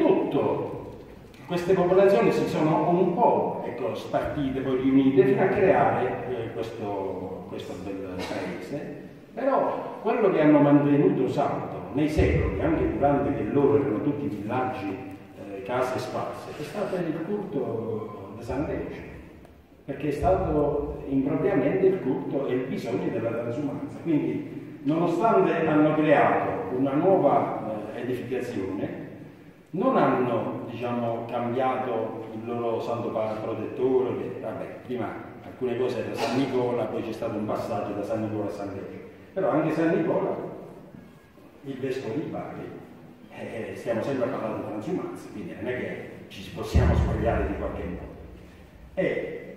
queste popolazioni si sono un po' spartite, poi riunite, fino a creare questo bel paese. Però quello che hanno mantenuto saldo nei secoli, anche durante che loro erano tutti villaggi, case sparse, è stato il culto di San Legge, perché è stato impropriamente il culto e il bisogno della transumanza. Quindi, nonostante hanno creato una nuova edificazione, non hanno, diciamo, cambiato il loro santo protettore, che vabbè, prima alcune cose da San Nicola, poi c'è stato un passaggio da San Nicola a San Legge. Però anche San Nicola, il vescovo di Bari, stiamo sempre parlando di transumanza, quindi non è che ci possiamo spogliare di qualche modo. E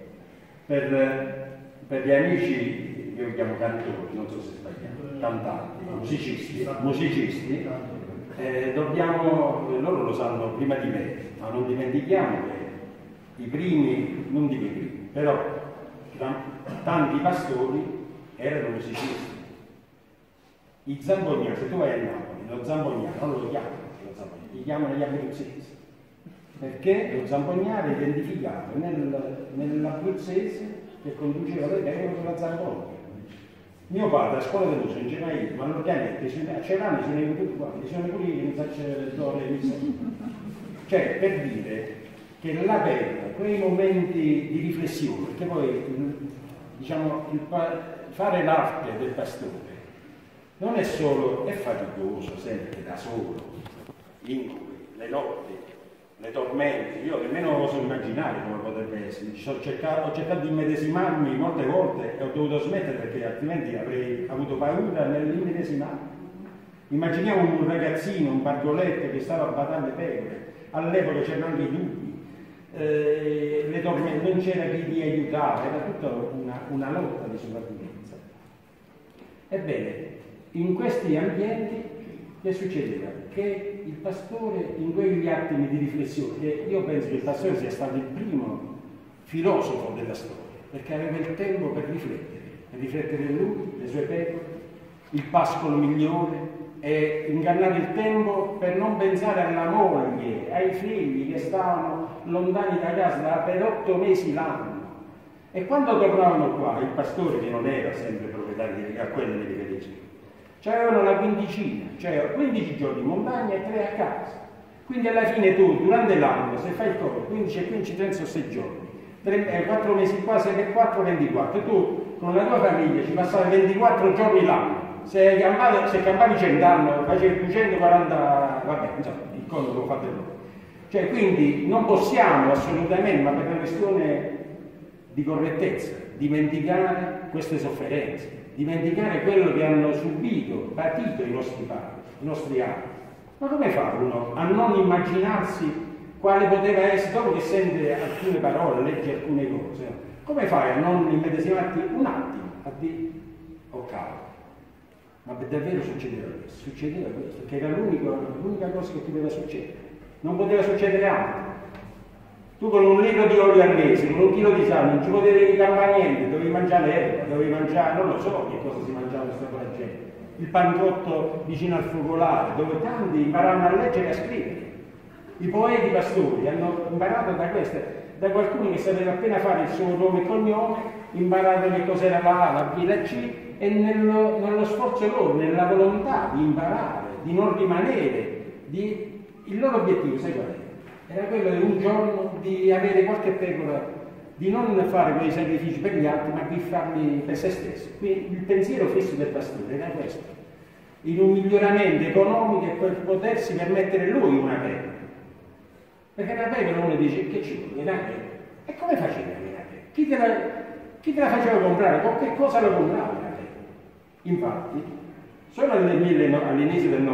per gli amici, io li chiamo cantori, non so se sbagliamo, cantanti, musicisti, loro lo sanno prima di me, ma non dimentichiamo che i primi, non dico i primi, però tanti pastori erano musicisti. I zambognari, se tu vai a Napoli, lo zambognaro non lo chiamano lo zambognaro, li chiamano gli abruzzesi, perché lo zambognaro è identificato nell'abruzzese che conduceva le pecore con la zambogna. Mio padre a scuola di musica non c'era io, ma l'organetto, a Celano sono venuti tutti quanti, sono pure io che mi faccio le dore cioè, per dire che la bella, quei momenti di riflessione, perché poi, diciamo, fare l'arte del pastore non è solo, è faticoso, sempre da solo, incubi, le notti, le tormenti, io nemmeno oso immaginare come potrebbe essere. Ho cercato di immedesimarmi molte volte e ho dovuto smettere perché altrimenti avrei avuto paura nell'immedesimarmi. Immaginiamo un ragazzino, un pargoletto che stava a badare le pecore, all'epoca c'erano anche i lupi, le tormente, non c'era chi ti aiutava, era tutta una lotta di sopravvivenza. Ebbene, in questi ambienti che succedeva? Che il pastore, in quegli attimi di riflessione, che io penso che il pastore sia stato il primo filosofo della storia, perché aveva il tempo per riflettere lui, le sue pecore, il pascolo migliore, e ingannare il tempo per non pensare alla moglie, ai figli che stavano lontani da casa per 8 mesi l'anno. E quando tornavano qua, il pastore, che non era sempre proprietario di quello li riferisco, c'avevano una quindicina, cioè 15 giorni in montagna e 3 a casa. Quindi alla fine tu, durante l'anno, se fai il conto, 15 e 15, 36 giorni, 4 mesi qua, 6 per 4, 24, tu con la tua famiglia ci passavi 24 giorni l'anno. Se campavi 100 anni, facevi 240, vabbè, insomma, il conto lo fate voi. Cioè, quindi non possiamo assolutamente, ma per una questione di correttezza, dimenticare queste sofferenze, dimenticare quello che hanno subito, patito i nostri padri, i nostri anni. Ma come fa uno a non immaginarsi quale poteva essere, dopo che sente alcune parole, legge alcune cose, come fai a non immedesimarti un attimo a dire, oh cavolo, ma davvero succedeva questo, che era l'unica cosa che poteva succedere. non poteva succedere altro. Tu con un litro di olio al mese, con un chilo di sale, non ci potevi campare niente, dovevi mangiare l'erba, dovevi mangiare, non lo so che cosa si mangiava questa gente. Il pancotto vicino al focolare, dove tanti imparavano a leggere e a scrivere. I poeti pastori hanno imparato da queste, da qualcuno che sapeva appena fare il suo nome e cognome, imparato che cos'era la A, la B, la C, e nello sforzo loro, nella volontà di imparare, di non rimanere, il loro obiettivo, sai qual era? Era quello di un giorno di avere qualche pecora, di non fare quei sacrifici per gli altri, ma di farli per se stesso. Quindi il pensiero fisso del pastore era questo, in un miglioramento economico e per potersi permettere lui una pecora. Perché la pecora uno dice, che ci vuole? E come facevi a avere la pecora? Chi te la faceva comprare? Con che cosa la compravi la pecora? Infatti, solo all'inizio del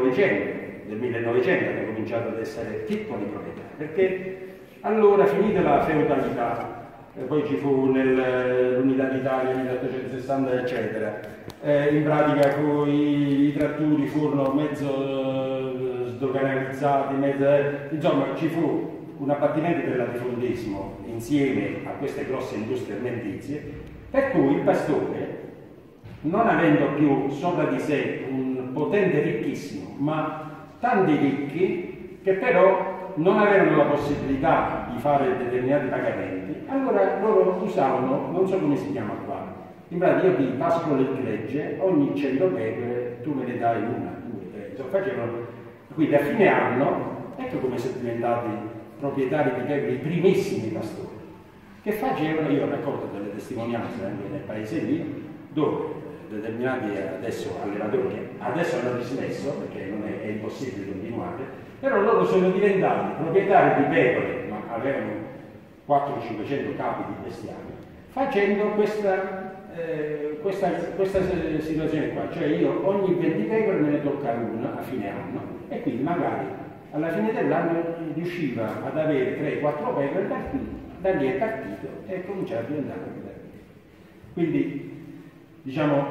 Novecento hanno cominciato ad essere piccoli proprietari, perché allora, finita la feudalità, poi ci fu l'unità d'Italia nel 1860, eccetera, in pratica i trattori furono mezzo sdoganalizzati, insomma ci fu un abbattimento del latifondismo insieme a queste grosse industrie alimentizie, per cui il pastore, non avendo più sopra di sé un potente ricchissimo, ma tanti ricchi che però non avevano la possibilità di fare determinati pagamenti, allora loro usavano, non so come si chiama qua, in pratica io ti pascolo il gregge, ogni 100 pecore tu me ne dai una, due, tre, insomma facevano, quindi a fine anno, ecco come sono diventati proprietari di pecore i primissimi pastori, che facevano, io ho raccolto delle testimonianze anche nel paese mio, dove determinati adesso allevatori che adesso hanno dismesso perché non è impossibile continuare, però loro sono diventati proprietari di pecore, ma avevano 400-500 capi di bestiame, facendo questa situazione qua, cioè io ogni 20 pecore me ne tocca una a fine anno e quindi magari alla fine dell'anno riusciva ad avere 3-4 pecore, da lì è partito e cominciava a diventare proprietario. Quindi diciamo,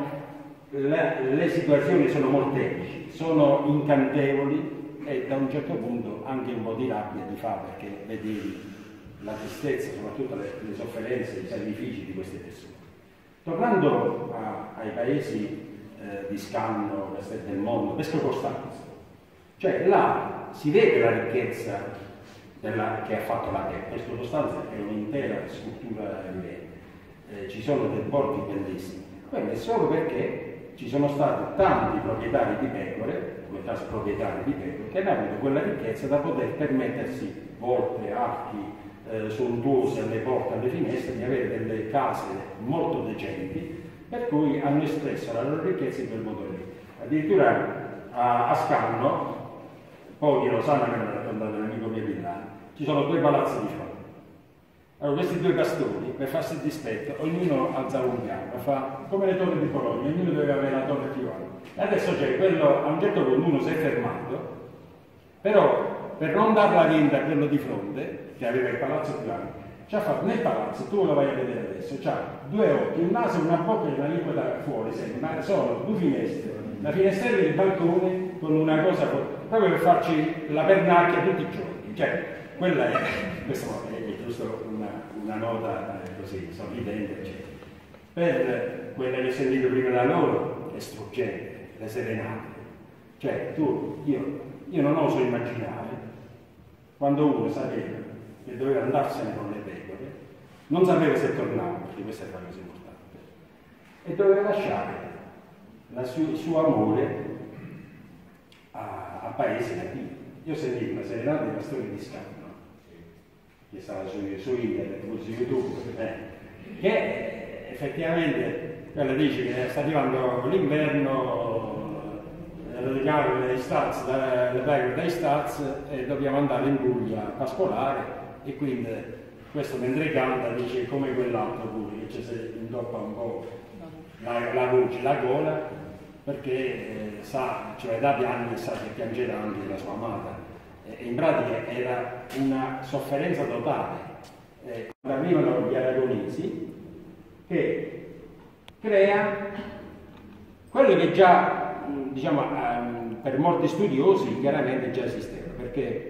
le situazioni sono molteplici, sono incantevoli e da un certo punto anche un po' di rabbia ti fa, perché vedi la tristezza, soprattutto le sofferenze, i sacrifici di queste persone. Tornando ai paesi di Scanno, Castel del Mondo, Pesco Costanzo, cioè là si vede la ricchezza che ha fatto la terra. Pesco Costanzo è un'intera scultura vivente, ci sono dei borghi bellissimi. Quello è solo perché ci sono stati tanti proprietari di pecore, come caso proprietari di pecore, che hanno avuto quella ricchezza da poter permettersi volte, archi sontuosi alle porte, alle finestre, di avere delle case molto decenti, per cui hanno espresso la loro ricchezza in quel modo lì. Addirittura a Scanno, pochi lo sanno, che mi ha raccontato un amico mio di là, ci sono due palazzi di fronte. Allora questi due pastori, per farsi il dispetto, ognuno alzava un piano, fa come le torri di Bologna, ognuno doveva avere la torre più alta. E adesso c'è quello, a un certo punto uno si è fermato, però per non dar la vinta a quello di fronte, che aveva il palazzo più alto, ci ha fatto nel palazzo, tu lo vai a vedere adesso, c'ha due occhi, un naso, una bocca e una lingua da fuori, ma sono due finestre, la finestrella e il balcone con una cosa, proprio per farci la pernacchia tutti i giorni. Cioè, quella è, questo è giusto una nota così sorridente, eccetera. Per quelle che ho sentito prima da loro, è struggente, le serenate. Cioè, io non oso immaginare, quando uno sapeva che doveva andarsene con le pecore, non sapeva se tornava, perché questa è la cosa importante, e doveva lasciare il suo amore a paesi nativi. Io sentivo una serenata di pastori di Scanno, che stava su internet, su YouTube, che effettivamente quella dice che sta arrivando l'inverno, radicare le staz, le pecore dai staz, e dobbiamo andare in Puglia a pascolare, e quindi questo mentre canta dice come quell'altro pure, che ci si intoppa un po' la voce, la gola, perché sa, cioè da piani sa che piangerà anche la sua amata. In pratica era una sofferenza totale. Arrivano gli aragonesi, che crea quello che già, diciamo, per molti studiosi chiaramente già esisteva, perché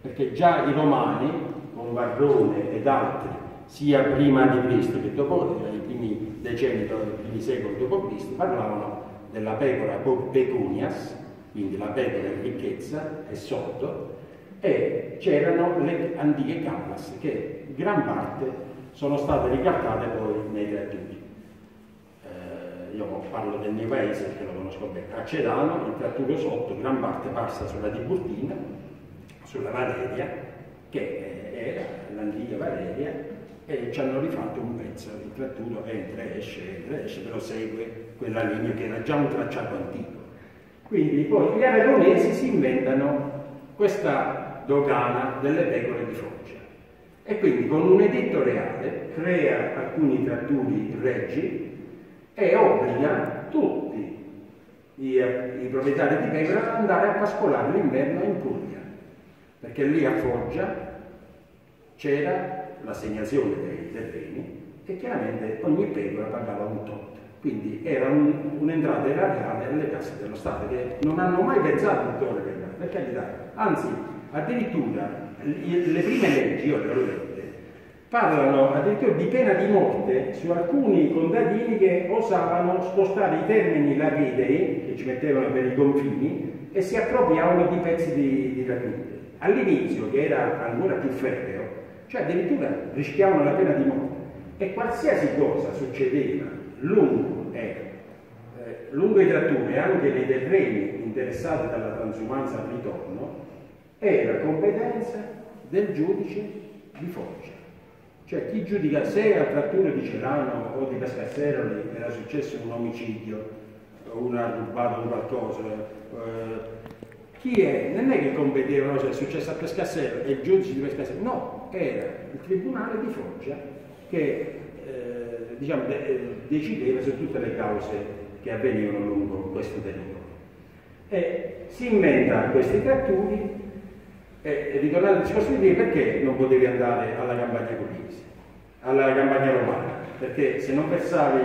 perché già i Romani, con Varrone ed altri, sia prima di Cristo che dopo, i primi decenni, i primi secoli d.C., parlavano della pecora pecunias, quindi la pecora in ricchezza e sotto, e c'erano le antiche callas che gran parte sono state ricattate poi nei tratturi. Io parlo del mio paese perché lo conosco bene. A Cerano il tratturo sotto gran parte passa sulla Tiburtina, sulla Valeria, che era l'antica Valeria, e ci hanno rifatto un pezzo. Il tratturo entra e esce, però segue quella linea che era già un tracciato antico. Quindi poi gli aragonesi si inventano questa dogana delle pecore di Foggia e quindi con un editto reale crea alcuni tratturi reggi e obbliga tutti i proprietari di pecore ad andare a pascolare l'inverno in Puglia, perché lì a Foggia c'era l'assegnazione dei terreni e chiaramente ogni pecora pagava un tot. Quindi era un'entrata erariale alle casse dello Stato che non hanno mai pensato di togliere, per carità. Anzi, addirittura le prime leggi, io le ho lette, parlano addirittura di pena di morte su alcuni contadini che osavano spostare i termini lapidei, che ci mettevano per i confini, e si appropriavano di pezzi di lapide. All'inizio, che era ancora più ferreo, cioè addirittura rischiavano la pena di morte. E qualsiasi cosa succedeva lungo i tratturi e anche nei terreni interessati dalla transumanza al ritorno era competenza del giudice di Foggia. Cioè chi giudica se al tratturo di Cerano o di Pescasseroli era successo un omicidio o uno ha rubato un qualcosa, chi è? Non è che competevano se è successo a Pescasseroli e il giudice di Pescasseroli, no, era il tribunale di Foggia che decideva su tutte le cause che avvenivano lungo questo territorio. E si inventa questi tratturi e ritornando al discorso di prima, perché non potevi andare alla campagna pugliese, alla campagna romana? Perché se non versavi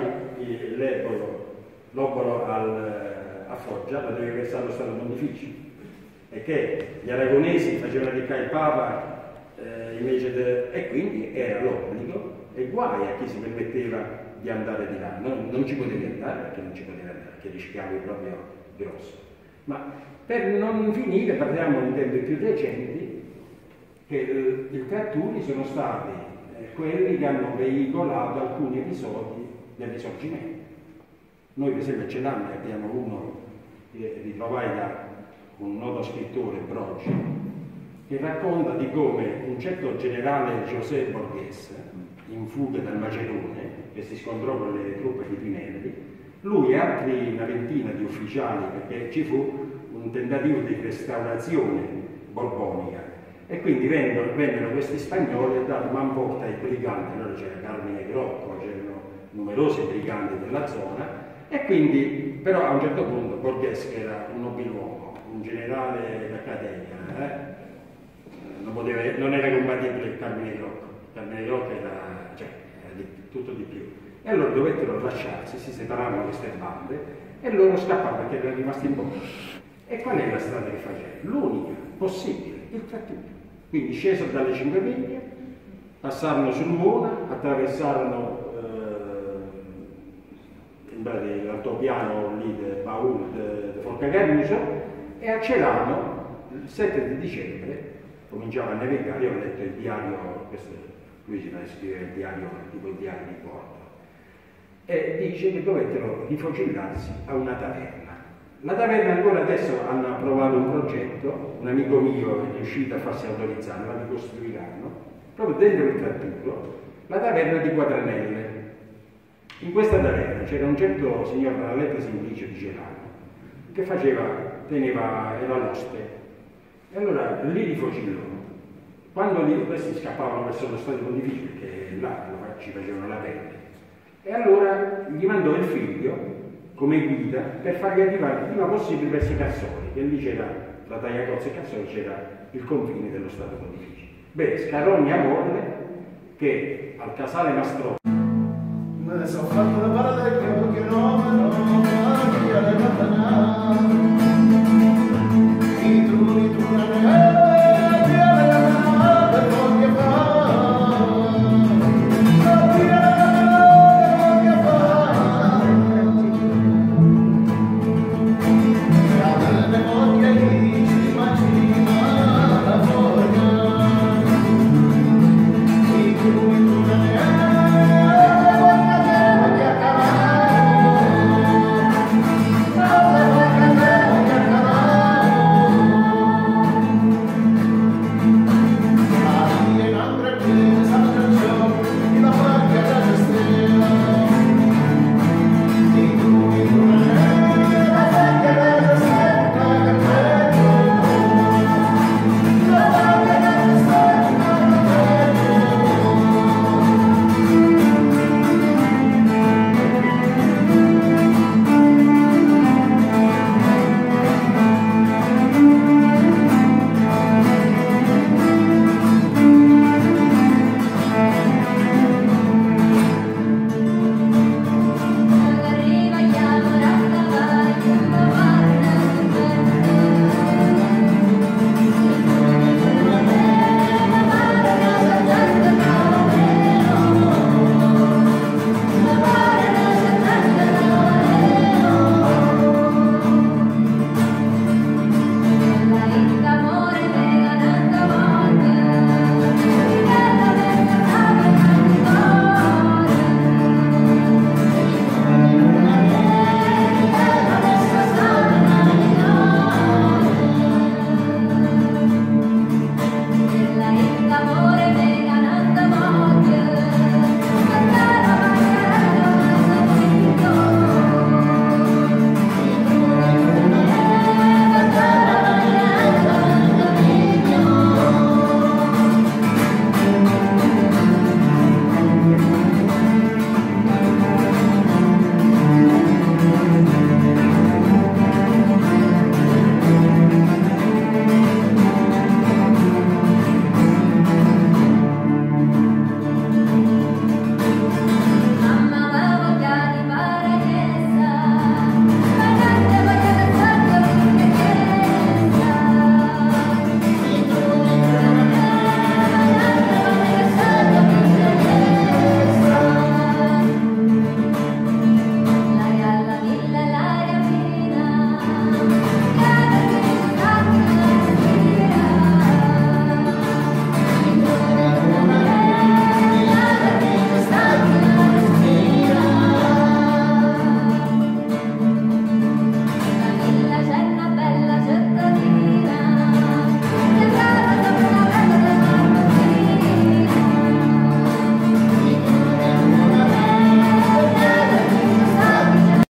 l'obolo a Foggia, lo dovevi versare allo Stato Pontificio, e che gli aragonesi facevano riccare il Papa e quindi era l'obbligo. E guai a chi si permetteva di andare di là, non ci potevi andare perché non ci potevi andare, perché rischiavi proprio grosso. Ma per non finire, parliamo in tempi più recenti, che i tratturi sono stati quelli che hanno veicolato alcuni episodi del Risorgimento. Noi per esempio a Celanda abbiamo uno che ritrovai da un noto scrittore, Brogi, che racconta di come un certo generale José Borghese, in fuga dal Macedone, che si scontrò con le truppe di Pinelli, lui e altri una ventina di ufficiali, perché ci fu un tentativo di restaurazione borbonica, e quindi vennero questi spagnoli e dato manforte ai briganti. Allora c'era Carmine Grocco, c'erano numerosi briganti della zona, e quindi però a un certo punto Borghese, che era un nobiluomo, un generale d'accademia, non era compatibile con Carmine Grocco. Carmine Grocco era tutto di più. E allora dovettero lasciarsi, si separarono queste bande e loro scapparono perché erano rimasti in bocca. E qual è la strada che facevano? L'unica possibile, il tratturo. Quindi scesero dalle Cinque Miglia, passarono sul Mona, attraversarono l'altopiano lì del Baul di Forcacaruso e a Celano il 7 di dicembre cominciava a nevicare. Io ho letto il diario, lui si scrive il diario, tipo il diario di Porto, e dice che dovettero rifocillarsi a una taverna. La taverna ancora adesso hanno approvato un progetto, un amico mio è riuscito a farsi autorizzare, la ricostruiranno, proprio dentro il tratturo, la taverna di Quadranelle. In questa taverna c'era un certo signor Ralletto Simplicio di Celano, che era l'oste, e allora lì rifocillò. Quando questi scappavano verso lo Stato Pontificio, perché là ci facevano la pelle, e allora gli mandò il figlio come guida per fargli arrivare il prima possibile verso i Cassoli, che lì c'era, tra Tagliacozzo e Cassoli c'era il confine dello Stato Pontificio. Beh, Scarogna volle che al casale Mastrò me ne sono fatto da parallelo che non